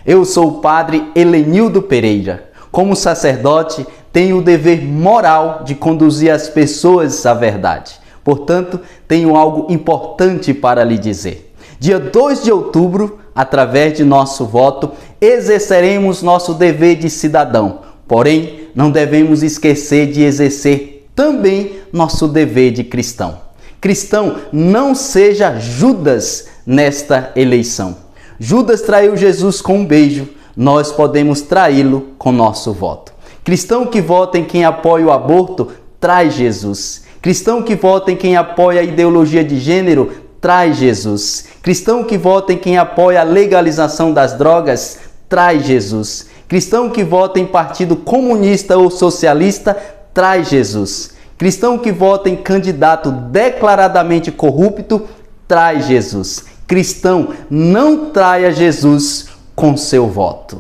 Eu sou o padre Helenildo Pereira. Como sacerdote, tenho o dever moral de conduzir as pessoas à verdade. Portanto, tenho algo importante para lhe dizer. Dia 2 de outubro, através de nosso voto, exerceremos nosso dever de cidadão. Porém, não devemos esquecer de exercer também nosso dever de cristão. Cristão, não seja Judas nesta eleição. Judas traiu Jesus com um beijo, nós podemos traí-lo com nosso voto. Cristão que vota em quem apoia o aborto, traz Jesus. Cristão que vota em quem apoia a ideologia de gênero, traz Jesus. Cristão que vota em quem apoia a legalização das drogas, traz Jesus. Cristão que vota em partido comunista ou socialista, traz Jesus. Cristão que vota em candidato declaradamente corrupto, traz Jesus. Cristão, não traia Jesus com seu voto.